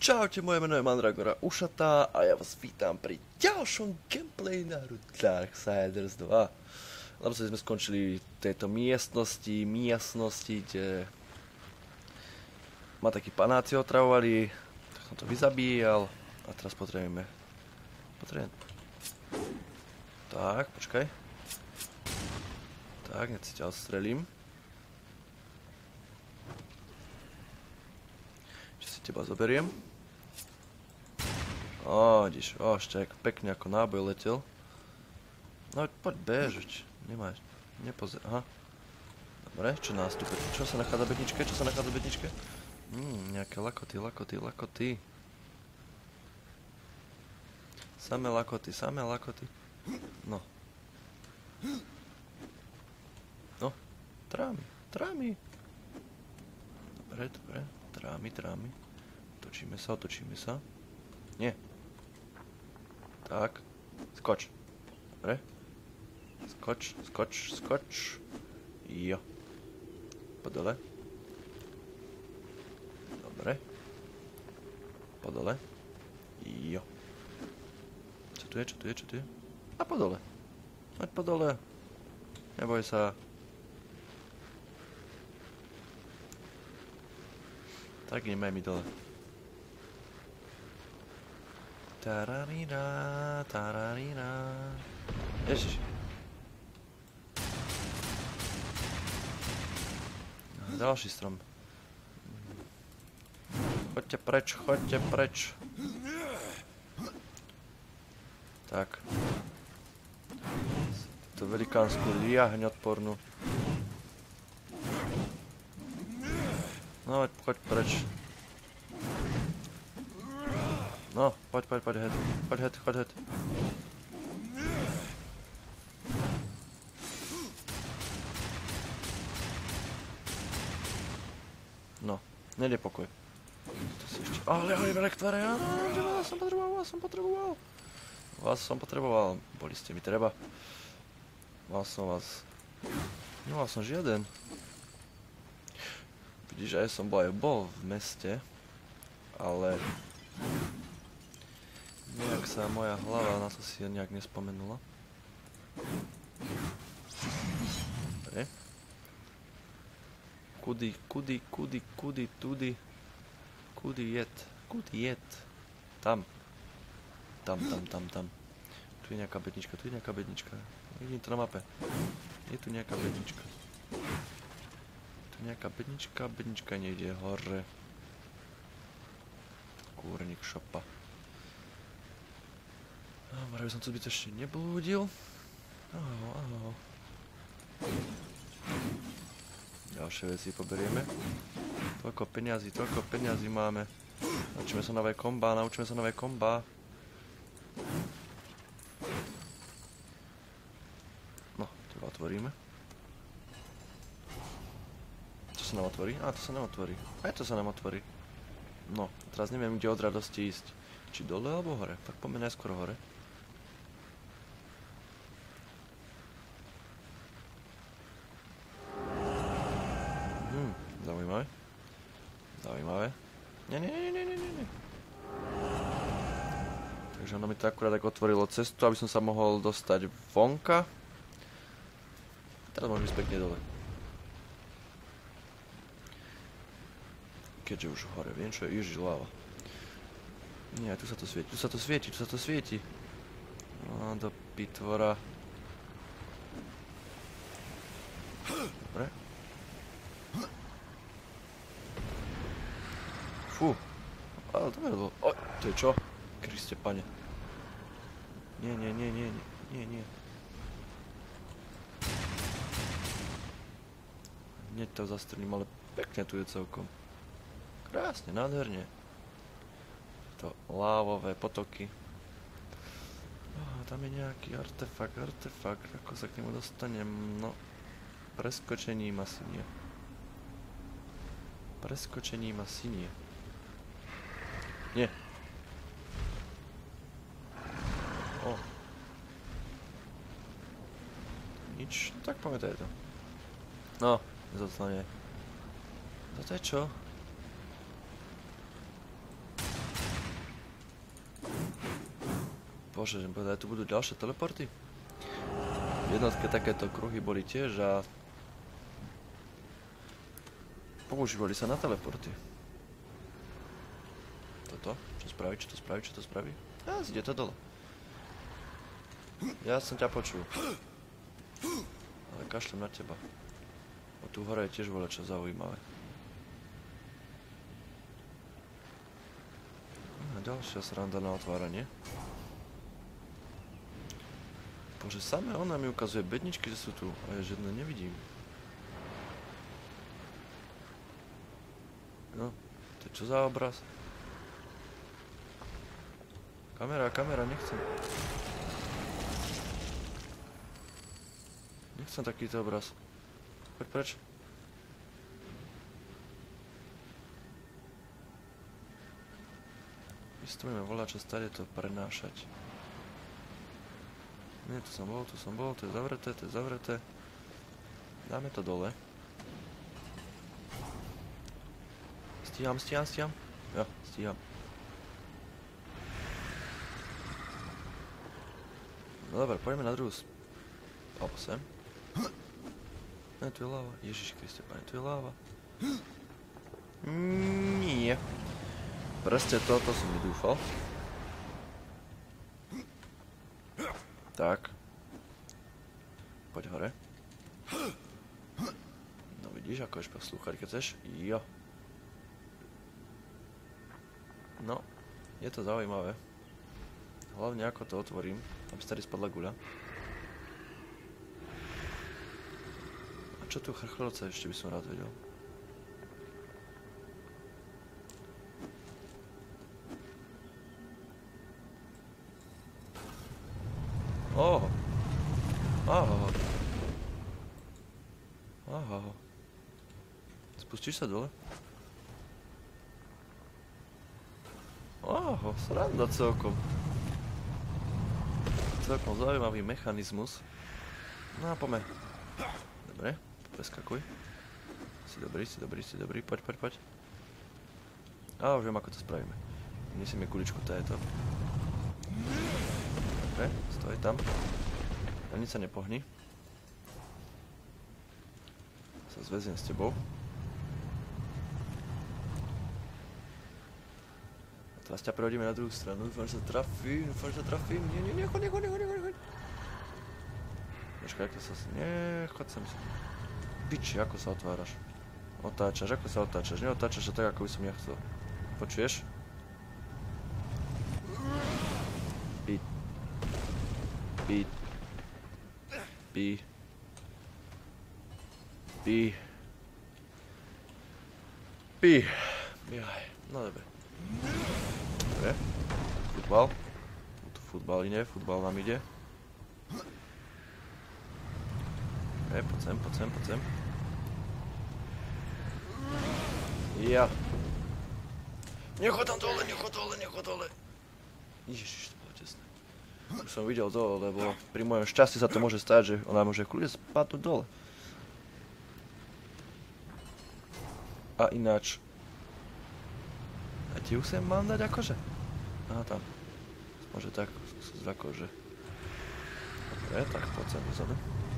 Čaute, moje meno je Mandragora Ušatá a ja vás vítam pri ďalšom gameplay na Darksiders 2. Lebo sme skončili v tejto miestnosti, kde ma takí panáci otravovali, tak som to vyzabíjal a teraz potrebujem. Tak, počkaj. Tak, hneď si ťa odstrelím. Čiže si teba zoberiem. Vidíš, ešte pekne ako náboj letel. No poď bežuť, nemáš, nepozer, aha. Dobre, čo nástupe, čo sa nachádza v bedničke, nejaké lakoty. Samé lakoty. No. No, trámy. Dobre, trámy. Otočíme sa. Nie. Tak, skoč. Dobre. Skoč. Jo. Po dole. Dobre. Po dole. Jo. Čo tu je? A po dole. Poď po dole. Neboj sa. Tak ideme mi dole. Tararina. Ježiš. Ďalší strom. Choďte preč. Tak. To velikánsku liahň odpornú. No, choď preč. No, poď head. No, nejde pokoj. To si ešte... Ale rektváre, vás som potreboval. Boli ste mi treba. Mal som žiaden. Vidíš, aj som bol v meste, ale... Nejak sa moja hlava na to si nejak nespomenula. Dobre. Kudy jet. Tam. Tu je nejaká bednička. Vidím to na mape. Je tu nejaká bednička. Bednička niekde hore. Kúrnik šopa. Vraj by som to zbytočne neblúdil. Áno. Ďalšie veci poberieme. Toľko peňazí máme. Naučíme sa nové komba. No, teba otvoríme. Čo sa nám otvorí? To sa nám otvorí. Aj to sa nám otvorí. No, teraz neviem, kde od radosti ísť. Či dole alebo hore? Tak poďme najskôr hore. Zaujímavé. Nie. Takže ono mi to akurát tak otvorilo cestu, aby som sa mohol dostať vonka. Teraz môžem ísť pekne dole. Keďže už hore viem, čo je Ježiš láva. Nie, tu sa to svieti. Do pitvora. Dobre. Fú. Ale to bolo. To je čo? Kriste pane. Nie. Hneď to zastrelím, ale pekne tu je celkom. Krásne, nádherne. To lávové potoky. Tam je nejaký artefakt. Ako sa k nemu dostanem? No, preskočením asi nie. Nie. Nič, tak pamätaj to. No, nezostane. Toto je čo? Bože, že tu budú ďalšie teleporty? V jednotke takéto kruhy boli tiež a používali sa na teleporty. Toto? Čo spraví? Čo to spraví? Čo to spraví? Á, zide to dole. Ja som ťa počul. Ale kašlem na teba. O tu hore je tiež voľačo zaujímavé. A ďalšia sranda na otváranie. Bože, samé ona mi ukazuje bedničky, že sú tu, a ja žiadne nevidím. No, to je čo za obraz? Kamera, nechcem. Nechcem takýto obraz. Poď preč. Vystúpime voľačo stade to prenášať. Nie, tu som bol, to je zavreté. Dáme to dole. Stíham. Jo, stíham. No dobre, poďme na druhú sem. Ne, tu je láva. Ježiš Kriste, pane, tu je láva. Nie. Presne toto som nedúfal. Tak. Poď hore. No vidíš, ako ješ poslúchať, keď chceš? Jo. No, je to zaujímavé. Hlavne ako to otvorím. Tam si tady spadla guľa. A čo tu chrchlelce ešte by som rád vedel. Oho. Aha. Spustíš sa dole? Oho, sranda celkom. Celkom zaujímavý mechanizmus. No a poďme. Dobre, preskakuj. Si dobrý, poď. A už viem, ako to spravíme. Nesieme kuličku, to je to. Dobre, stoj tam. A nič sa nepohni. Sa zväziem s tebou. A teraz ťa prehodíme na druhú stranu. Dúfam, že sa trafím. Nie, choď. Počkaj, ako sa... Nie, choď sem. Piči, ako sa otváraš? Ako sa otáčaš? Neotáčaš sa tak, ako by som ja chcel. Počuješ? Pi. Jaj, no dobre. Dobre. Futbal. Tu futbal ide, futbal nám ide. Dobre, poď sem. Ja. Nechod dole. Ježiš, to bolo tesné. Už som videl dole, lebo pri mojom šťastí sa to môže stať, že ona môže kľudne spadnúť dole. A ináč... A ti už sem mám dať akože? Aha, tam. Môže tak, akože. Dobre, tak poď sem dozadu.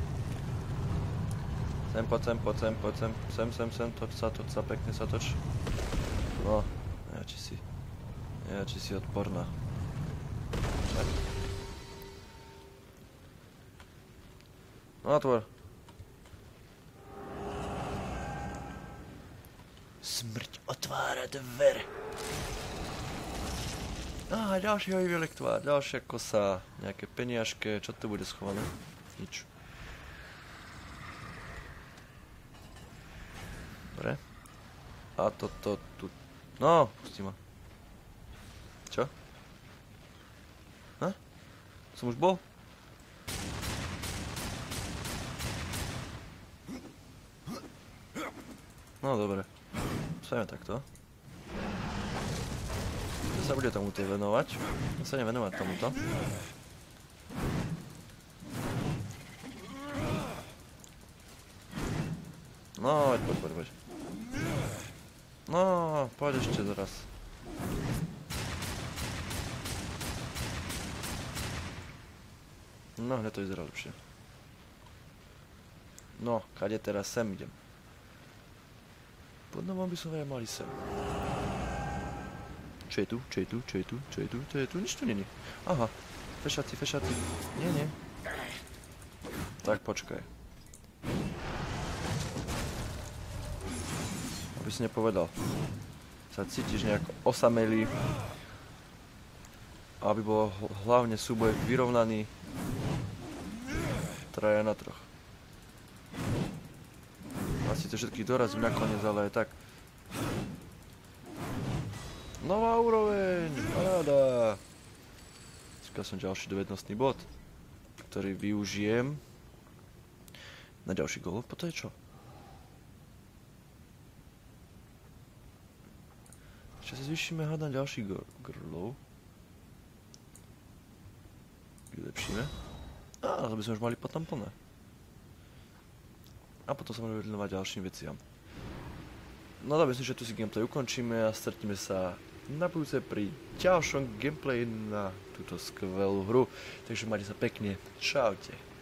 Sem, toč sa, pekne sa toč. No, ja či si odporná. Tak. No, otvor. Smrť otvára dvere. Á, ďalší hojivý lektvár, ďalšia kosa, nejaké peniažke, čo tu bude schované? Nič. Dobre. A toto tu... No, pustí ma. Čo? Som už bol? No, dobre. Spravíme takto. Ja sa bude tomuto venovať. Ja sa idem venovať tomuto. No, poď. No, poď ešte zaraz. No, hneď to vyzerá lepšie. No, kade teraz sem idem? Podľa by som aj mali sem. Čo je tu? Čo je tu? Čo je tu? Čo je tu? Čo je tu? Nič tu není. Aha. Fešaci, fešaci. Nie, nie. Tak, počkaj. Aby si nepovedal. Sa cítiš nejak osamelý. Aby bol hlavne súboj vyrovnaný. Traja na troch. Asi to všetkých dorazím nakoniec, ale aj tak. Nová úroveň! Paráda! Získal som ďalší dovednostný bod, ktorý využijem na ďalší gól. Po to je čo? Ešte si zvýšime hádam ďalší grlov. Vylepšíme. Á, to by sme už mali potom plné. A potom sa môžeme venovať ďalším veciam. No tak myslím, že tu si gameplay ukončíme a stretneme sa na budúce pri ďalšom gameplay na túto skvelú hru. Takže majte sa pekne. Čaute.